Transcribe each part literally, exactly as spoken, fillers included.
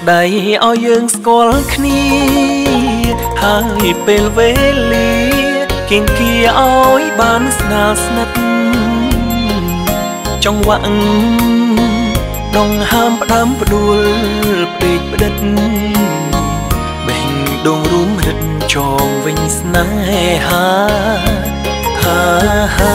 ដៃឲ្យយើងស្គាល់គ្នាហើយពេលវេលាគៀងគៀឲ្យបានស្នាលស្និទ្ធចង្វាក់ដងហើមផ្ដើមផ្ដួលពេកផ្ដិតបេះដូងរួមរឹតចងវិញស្នេហាហាហា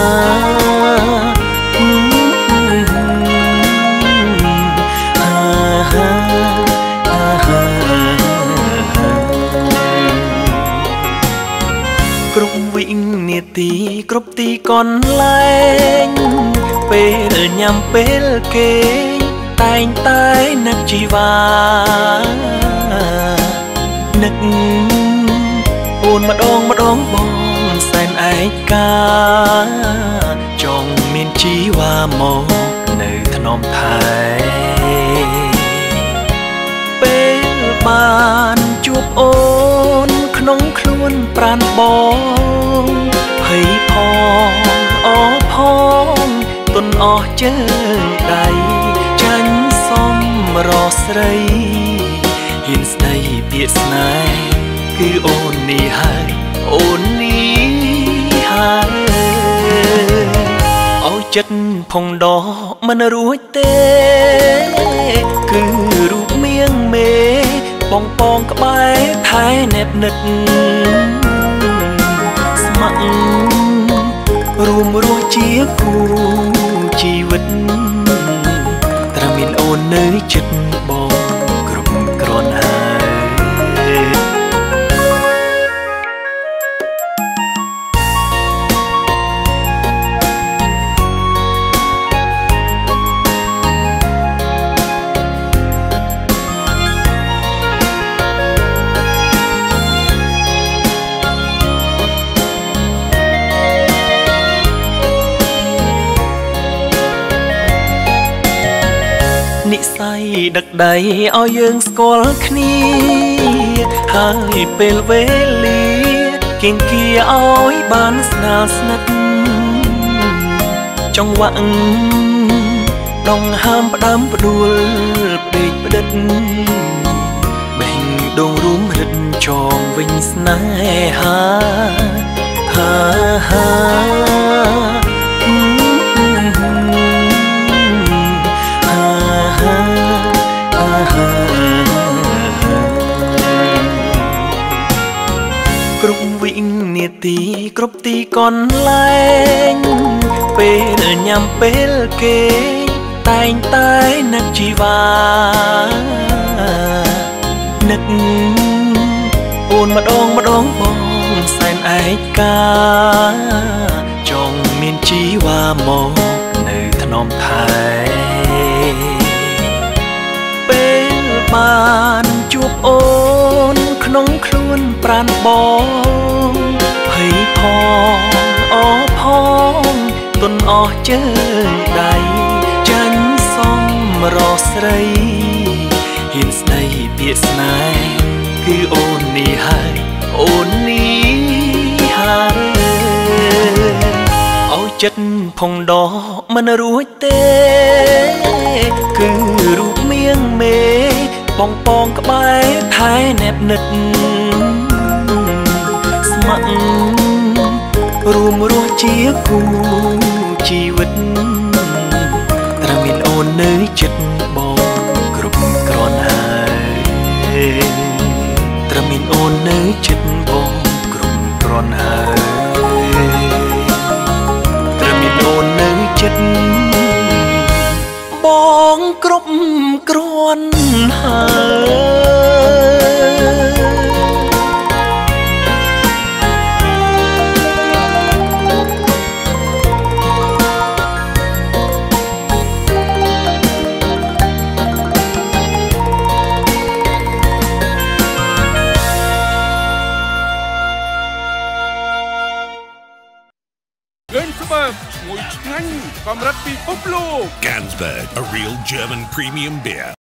គ្រប់វិនាទីគ្រប់ទីកន្លែងពេលញ៉ាំពេលគេតែងតែនឹកជីវ៉ានឹកអូនម្ដងម្ដងបងសែនឯកាចង់មានជីវ៉ាមកនៅថ្នមថែពេលបានជួបអូនក្នុងខ្លួនប្រាណបងភ័យផងអផងទុនអស់ជើងដៃចាញ់សំរស់ស្រីហ៊ានស្ដីពាក្យស្នេហ៍គឺអូននេះហើយអូននេះហើយឲ្យចិត្តផងដកមិនរួចទេគឺរូបមៀងមេបងពងក្បែរថែណែបនិតស្ម័គ្ររួមរស់ជាគូជីវិតត្រឹមមានអូននៅចិត្តបងគ្រប់គ្រាន់ហើយនិស័យដឹកដៃឲ្យយើងស្គាល់គ្នាហើយពេលវេលាគៀងគៀឲ្យបានស្នាលស្និទ្ធចង្វាក់ដងហើមផ្ដើមផ្ដួលពេកផ្ដិតបេះដូងរួមរឹតចងវិញស្នេហាហាហាគ្រប់វិនាទីគ្រប់ទីកន្លែងពេលញ៉ាំពេលគេតែងតែនឹកជីវ៉ានឹកអូនម្ដងម្ដងបងសែនឯកាចង់មានជីវ៉ាមកនៅថ្នមថែពេលបានជួបអូនក្នុងខ្លួនប្រាណបងភ័យផងអផងទុនអស់ជើងដៃចាញ់សំរស់ស្រីហ៊ានស្ដីពាក្យស្នេហ៍គឺអូននេះហើយអូននេះហើយឲ្យចិត្តផងដកមិនរួចទេគឺរូបមៀងមេបងពងក្បែរថែណែបនិតស្ម័គ្ររួមរស់ជាគូជីវិតត្រឹមមានអូននៅចិត្តបងគ្រប់គ្រាន់ហើយត្រឹមមានអូននៅចិត្តបងគ្រប់គ្រាន់ហើយត្រឹមមានអូននៅចិត្តបងគ្រប់គ្រាន់ហើយ Gansberg, a real German premium beer.